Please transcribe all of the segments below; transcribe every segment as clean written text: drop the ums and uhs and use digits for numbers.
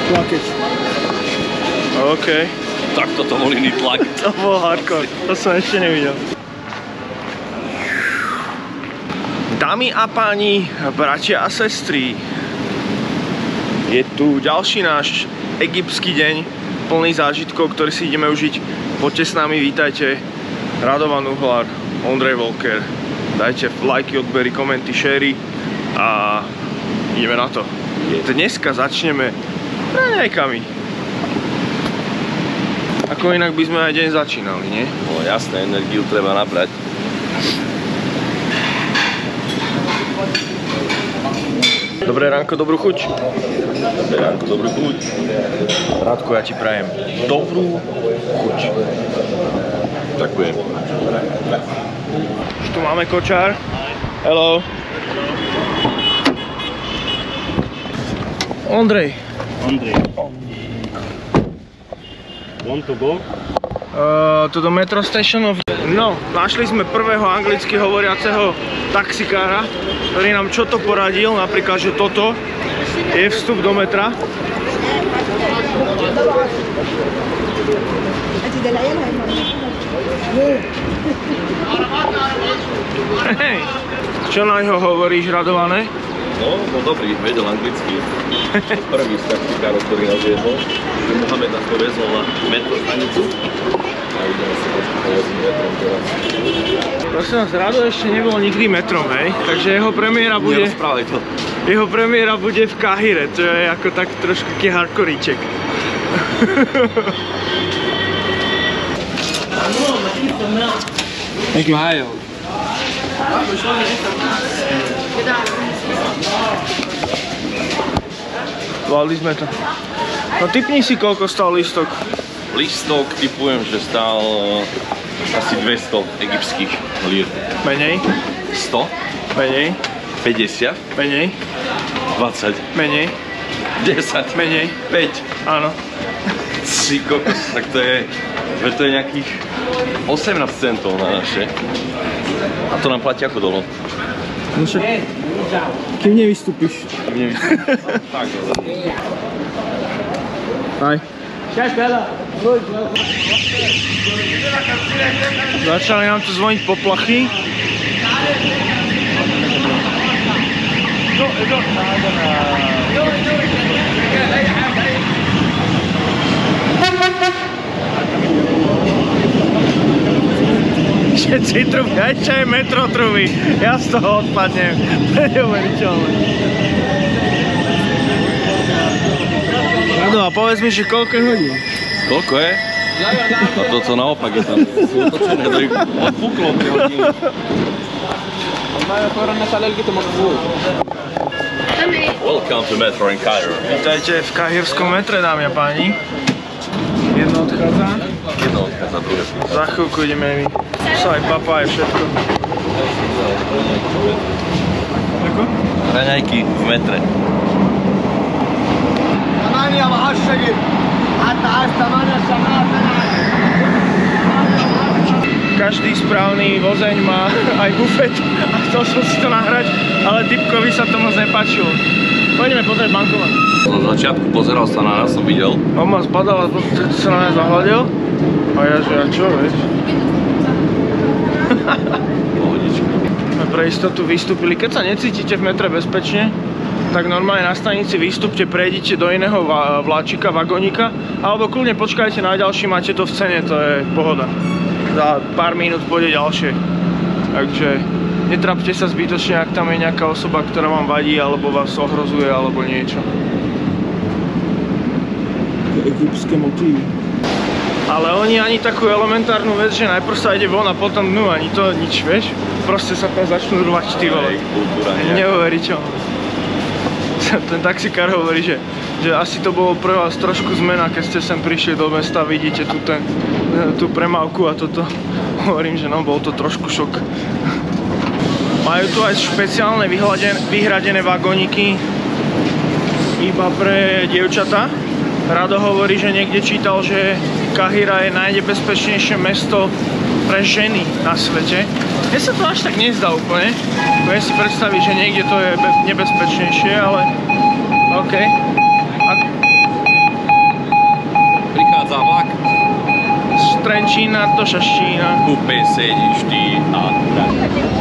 Plakeť. OK. Tak toto bol iný tlak. To bol hardcore, to som ešte nevidel. Dámy a páni, bratia a sestry, je tu ďalší náš egyptský deň, plný zážitkov, ktorý si ideme užiť. Poďte s nami, vítajte. Radovan Uhlar, Ondrej Volker. Dajte lajky, odbery, komenty, šery a ideme na to. Dneska začneme raňajkami. Ako inak by sme aj deň začínali, nie? No jasné, energiu treba nabrať. Dobré ránko, dobrú chuť. Dobré ránko, dobrú chuť. Rádko, ja ti prajem dobrú chuť. Ďakujem. Už tu máme kočár. Hello. Ondrej. Want to go? To the metro station of... No, našli sme prvého anglicky hovoriaceho taxikára, ktorý nám čo to poradil, napríklad, že toto je vstup do metra. Hej, čo na ňo hovoríš, Radované? No dobrý, vedel anglicky. Prvý z taxikárov, ktorý nás viedol, že Mohamed nás povezol na metro stanicu. A ideme sa trošku povedzí metrom teraz. Prosím vás, Rado ešte nebol nikdy metrom, hej? Takže jeho premiéra bude... Nerozprávaj to. Jeho premiéra bude v Kahire, to je ako tak trošku taký hardkoríček. Zvládli sme to. No tipni si, koľko stál lístok. Lístok typujem, že stál asi 200 egyptských lír. Menej. 100? Menej. 50? Menej. 20? Menej. 10? Menej. 5? Áno. Si kokos, tak to je nejakých 18 centov na naše. A to nám platí ako dolo. No však, kým nevystúpiš. Tak, Aj. Začali nám tu zvoniť poplachy. Všetci truby, aj čo je metro truby. Ja z toho odpadnem. To je neuveriteľné. Rado, a povedz mi, že koľko je hodín? koľko je? No toto naopak je tam otočené, to ich odfúklo 3 hodiny. Welcome to Metro in Cairo. Vítajte v kahirskom metre, dámy a páni. Jedno odchádza. Jedno odchádza, druhé. Za chvíľku ideme my. Sa aj papa, aj všetko. Ako? Raňajky v metre. Každý správny vozeň má aj bufet a chcel som si to nahrať, ale typkovi sa to moc nepáčilo. Poďme pozrieť bankomat. Na začiatku pozeral sa na nás, som videl. On ma zbadal a sa na mňa zahľadil. A ja že, a čo, vieš? Pohodička. Sme pre istotu vystúpili. Keď sa necítite v metre bezpečne, tak normálne na stanici vystúpte, prejdite do iného vláčika, vagónika, alebo kľudne počkajte na ďalší, máte to v cene, to je pohoda. Za pár minút pôjde ďalšie. Takže netrapte sa zbytočne, ak tam je nejaká osoba, ktorá vám vadí, alebo vás ohrozuje, alebo niečo. Egyptské motívy. Ale oni ani takú elementárnu vec, že najprv sa ide von a potom dnu, ani to nič, vieš? Proste sa tam začnú rvať, ty vole. Neuveriteľné. Ten taxikár hovorí, že asi to bolo pre vás trošku zmena, keď ste sem prišli do mesta, vidíte tú premávku a toto. Hovorím, že no, bol to trošku šok. Majú tu aj špeciálne vyhradené vagóniky iba pre dievčatá. Rado hovorí, že niekde čítal, že Kahira je najnebezpečnejšie mesto pre ženy na svete. Mne sa to až tak nezdá úplne. Viem si predstaviť, že niekde to je nebezpečnejšie, ale OK. nachádza vlak. Z Trenčína do Šaštína. Kúpe sedíš ty a tak.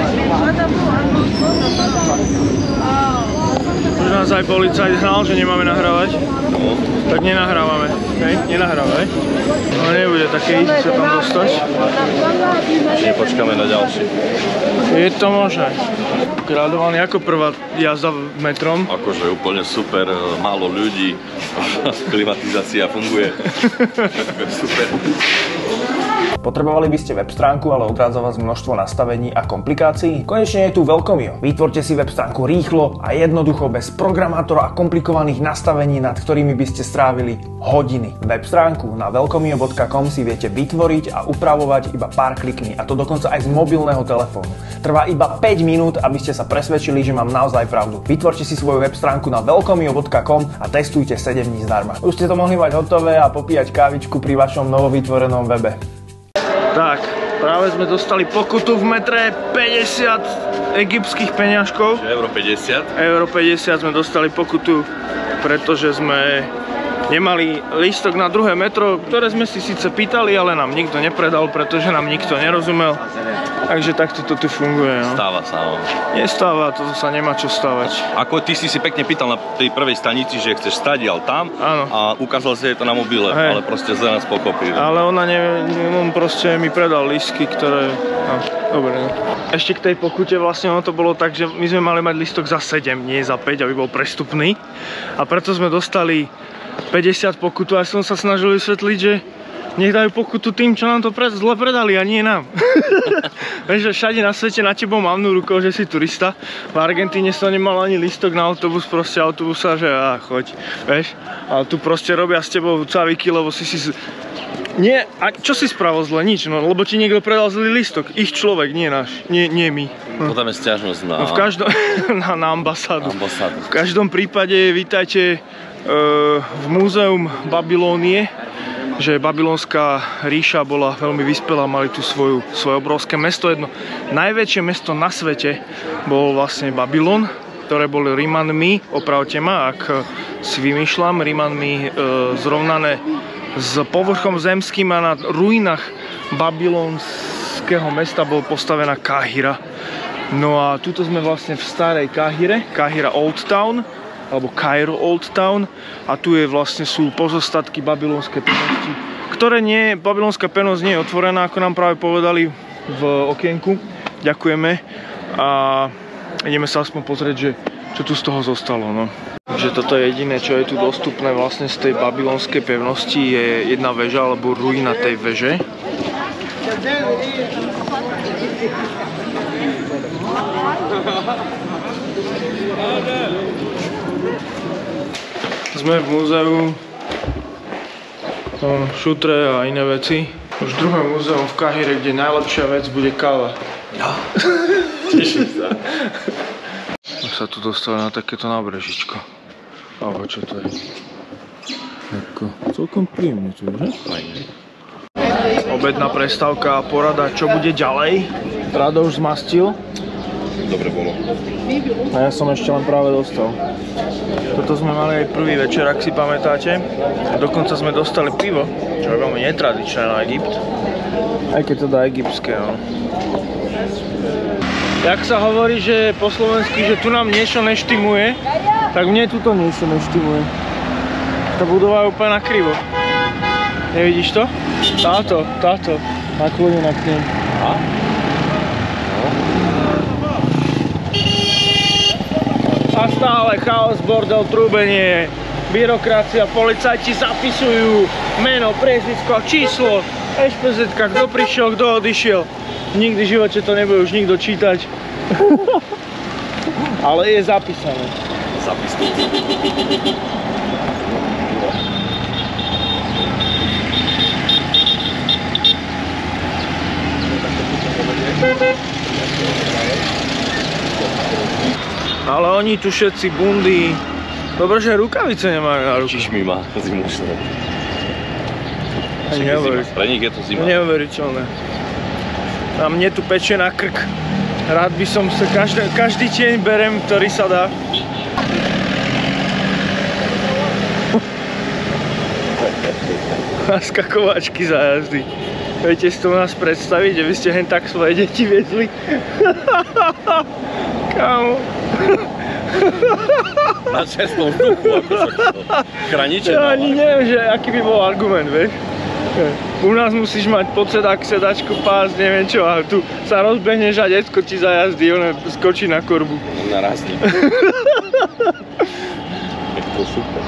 Už nás aj policajt hnal, že nemáme nahrávať. No. Tak nenahrávame. Hej, nenahrávaj. Ale nebude také ísť sa tam dostať. Ešte počkáme na ďalší. Je to možné. Radovaný ako prvá jazda metrom. Akože úplne super, málo ľudí, klimatizácia funguje. Super. Potrebovali by ste web stránku, ale odrádza vás množstvo nastavení a komplikácií? Konečne je tu Welcomio. Vytvorte si web stránku rýchlo a jednoducho bez programátora a komplikovaných nastavení, nad ktorými by ste strávili hodiny. Web stránku na welcomio.com si viete vytvoriť a upravovať iba pár klikmi, a to dokonca aj z mobilného telefónu. Trvá iba 5 minút, aby ste sa presvedčili, že mám naozaj pravdu. Vytvorte si svoju web stránku na welcomio.com a testujte 7 dní zdarma. Už ste to mohli mať hotové a popíjať kávičku pri vašom novovytvorenom webe. Tak, práve sme dostali pokutu v metre 50 egyptských peňažkov. Euro 50. Euro 50 sme dostali pokutu, pretože sme nemali lístok na druhé metro, ktoré sme si síce pýtali, ale nám nikto nepredal, pretože nám nikto nerozumel. Takže takto to tu funguje. No. Stáva sa, no. Nestáva, to sa nemá čo stávať. Ako ty si pekne pýtal na tej prvej stanici, že chceš stadiaľ tam. Áno. A ukázal si to na mobile, ale proste zle nás pochopil. Ale on proste mi predal lístky, ktoré... No, dobre, no. Ešte k tej pokute vlastne ono to bolo tak, že my sme mali mať lístok za 7, nie za 5, aby bol prestupný. A preto sme dostali 50 pokutu a som sa snažil vysvetliť, že nech dajú pokutu tým, čo nám to zle predali a nie nám. Vieš, že všade na svete na tebou mávnu rukou, že si turista. V Argentíne som nemal ani lístok na autobus, proste autobusa, že choď, vieš. Ale tu proste robia s tebou cavíky, lebo si... Nie, a čo si spravil zle? Nič, no, lebo ti niekto predal zlý lístok. Ich človek, nie náš, nie my. No. Potom je sťažnosť na... No v každom... na ambasádu. V každom prípade vítajte v múzeum Babylónie, že babylonská ríša bola veľmi vyspelá, mali tu svoje obrovské mesto. Jedno najväčšie mesto na svete bol vlastne Babylon, ktoré boli Rimanmi, opravte ma, ak si vymýšľam, Rimanmi zrovnané s povrchom zemským, a na ruinách babylonského mesta bol postavená Káhira. No a tuto sme vlastne v starej Káhire, Káhira Old Town, alebo Cairo Old Town, a tu sú pozostatky babylonskej pevnosti, ktoré babylonská pevnosť nie je otvorená, ako nám práve povedali v okienku. Ďakujeme a ideme sa aspoň pozrieť, že čo tu z toho zostalo. No. Takže toto je jediné, čo je tu dostupné vlastne z tej babylonskej pevnosti, je jedna väža alebo ruina tej veže. Sme v múzeu, šutre a iné veci. Už druhé múzeum v Káhire, kde najlepšia vec bude káva. Ja. Teším sa. Už sa tu dostali na takéto nábrežičko. Alebo čo to je? Celkom príjemne tu, že? Obedná prestávka a porada, čo bude ďalej. Rado už zmastil. Dobre bolo. A ja som ešte len práve dostal. Toto sme mali aj prvý večer, ak si pamätáte. Dokonca sme dostali pivo, čo je veľmi netradičné na Egypt. Aj keď teda egyptské, no. Jak sa hovorí, že po slovensky, že tu nám niečo neštimuje, tak mne tuto niečo neštimuje. Tá budova je úplne nakrivo. Nevidíš to? Táto, naklonená k nej. A stále chaos, bordel, trúbenie, byrokracia, policajti zapisujú meno, priezvisko, číslo, ešpezetka, kto prišiel, kto odišiel. Nikdy v živote to nebude už nikto čítať. Ale je zapísané. Zapisný. Ale oni tu všetci bundy. Dobre, že rukavice nemajú na ruku. Čiž mi má zimu šrot. Pre nich je to zima. Neuveriteľné. A mne tu pečie na krk. Rád by som sa každý deň berem, ktorý sa dá. Naskakovačky za jazdy. Viete si to u nás predstaviť, že by ste hen tak svoje deti viezli? Kámo. Na čestnom vzduchu, ako sa to chraniče Ja ani dáva. neviem, že aký by bol argument, vieš? U nás musíš mať podsedák, sedačku, pás, neviem čo, a tu sa rozbehneš a detsko ti za jazdy, ono skočí na korbu. Narazí. Je to super.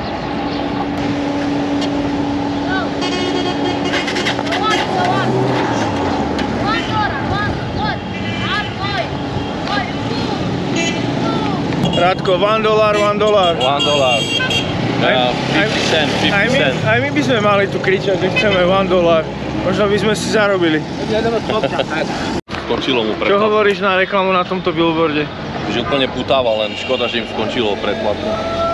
Rádko, $1, $1. $1. Ja, 50 cent, 50 cent. Aj my by sme mali tu kričať, že chceme $1. Možno by sme si zarobili. Skončilo mu Čo predplatné. hovoríš na reklamu na tomto billboarde? Že úplne putával, len škoda, že im skončilo predplatné.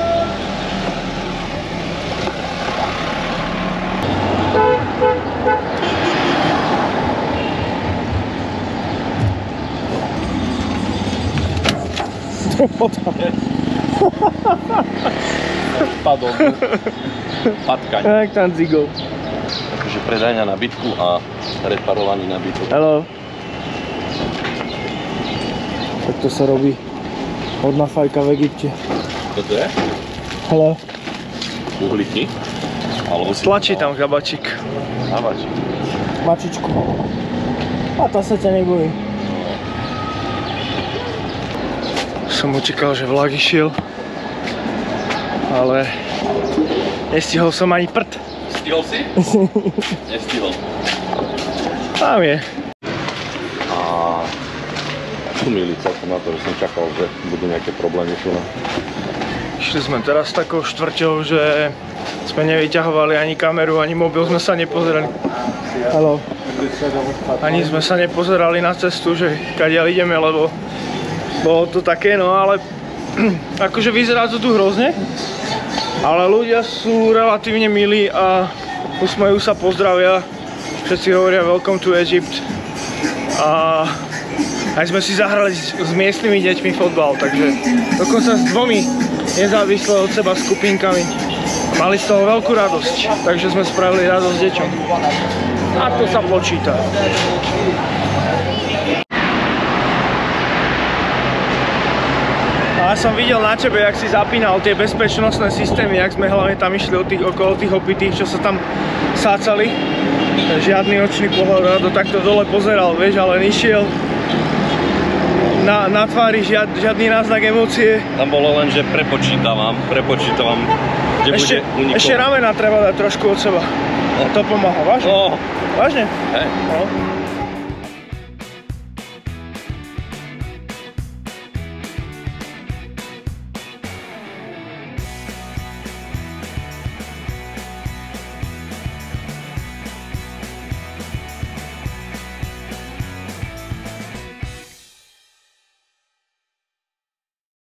Padol. Patkaň. Jak tam zigol. Takže predajňa nábytku a reparovaný nábytok. Hello. Tak to sa robí hodná fajka v Egypte. Toto je? Hello. Uhlíky? Alebo si... Tlačí tam kabačík. Havačík. Mačičku. A tá sa ťa nebojí. Som očakal, že vlak išiel. Ale nestihol som ani prd. Stihol si? Nestihol. Tam je. A umýli celkom na to, že som čakal, že budú nejaké problémy tu na... Išli sme teraz takou štvrťou, že sme nevyťahovali ani kameru, ani mobil, sme sa nepozerali. Haló. Ani sme sa nepozerali na cestu, že kadiaľ ideme, lebo bolo to také, no ale akože vyzerá to tu hrozne, ale ľudia sú relatívne milí a usmejú sa, pozdravia, všetci hovoria welcome to Egypt a aj sme si zahrali s miestnymi deťmi fotbal, takže dokonca s dvomi nezávisle od seba skupinkami. Mali z toho veľkú radosť, takže sme spravili radosť deťom. A to sa počíta. A ja som videl na tebe, jak si zapínal tie bezpečnostné systémy, jak sme hlavne tam išli okolo tých opitých, čo sa tam sácali. Žiadny očný pohľad, Rado takto dole pozeral, vieš, ale išiel. Na tvári žiadny náznak emócie. Tam bolo len, že prepočítavam, kde bude unikov. Ešte ramena treba dať trošku od seba. To pomáha, vážne? No, Vážne? hej. No.